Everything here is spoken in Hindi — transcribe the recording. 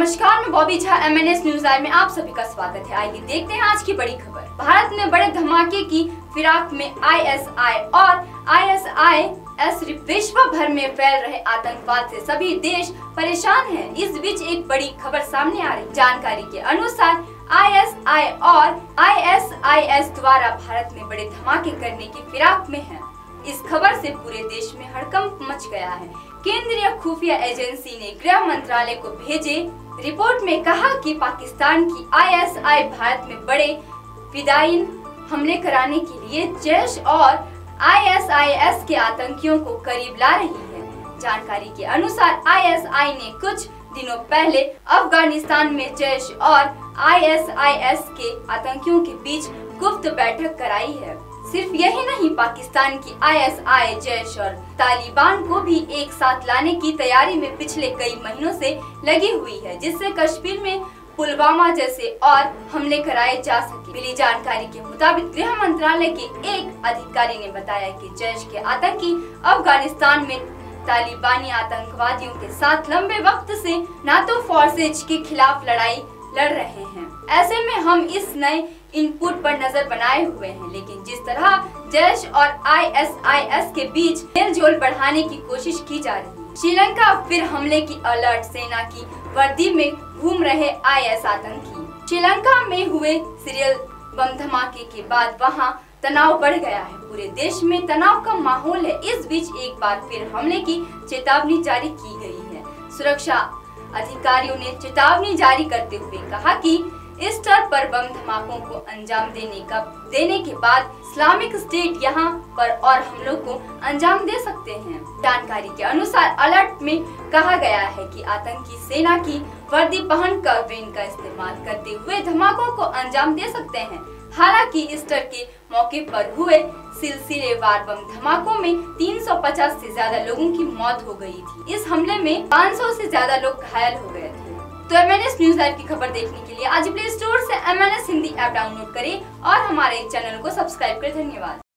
नमस्कार, मैं Bobby Jha. MNS news live में आप सभी का स्वागत है। आइए देखते हैं आज की बड़ी खबर। भारत में बड़े धमाके की फिराक में ISI और ISIS विश्व भर में फैल रहे आतंकवाद से सभी देश परेशान हैं। इस बीच एक बड़ी खबर सामने आ रही। जानकारी के अनुसार ISI और ISIS द्वारा भारत में बड़े धमाके करने की फिराक में है। इस खबर से पूरे देश में हड़कंप मच गया है। केंद्रीय खुफिया एजेंसी ने गृह मंत्रालय को भेजे रिपोर्ट में कहा कि पाकिस्तान की ISI भारत में बड़े फिदायीन हमले कराने के लिए जैश और ISIS के आतंकियों को करीब ला रही है। जानकारी के अनुसार ISI ने कुछ दिनों पहले अफगानिस्तान में जैश और ISIS के आतंकियों के बीच गुप्त बैठक कराई है। सिर्फ यही नहीं, पाकिस्तान की ISI जैश और तालिबान को भी एक साथ लाने की तैयारी में पिछले कई महीनों से लगी हुई है, जिससे कश्मीर में पुलवामा जैसे और हमले कराए जा सके। मिली जानकारी के मुताबिक गृह मंत्रालय के एक अधिकारी ने बताया कि जैश के आतंकी अफगानिस्तान में तालिबानी आतंकवादियों के साथ लंबे वक्त से नाटो फोर्सेज के खिलाफ लड़ाई लड़ रहे हैं। ऐसे में हम इस नए इनपुट पर नजर बनाए हुए हैं, लेकिन जिस तरह जैश और ISIS के बीच मेलजोल बढ़ाने की कोशिश की जा रही है। श्रीलंका फिर हमले की अलर्ट। सेना की वर्दी में घूम रहे IS आतंकी। श्रीलंका में हुए सीरियल बम धमाके के बाद वहां तनाव बढ़ गया है। पूरे देश में तनाव का माहौल है। इस बीच एक बार फिर हमले की चेतावनी जारी की गई है। सुरक्षा अधिकारियों ने चेतावनी जारी करते हुए कहा कि इस स्तर पर बम धमाकों को अंजाम देने के बाद इस्लामिक स्टेट यहां पर और हमलों को अंजाम दे सकते हैं। जानकारी के अनुसार अलर्ट में कहा गया है कि आतंकी सेना की वर्दी पहनकर ड्रोन का इस्तेमाल करते हुए धमाकों को अंजाम दे सकते हैं। हालांकि ईस्टर के मौके पर हुए सिलसिलेवार बम धमाकों में 350 से ज्यादा लोगों की मौत हो गई थी। इस हमले में 500 से ज्यादा लोग घायल हो गए थे। तो MNS न्यूज लाइव की खबर देखने के लिए आज प्ले स्टोर से MNS हिंदी ऐप डाउनलोड करें और हमारे चैनल को सब्सक्राइब करें। धन्यवाद।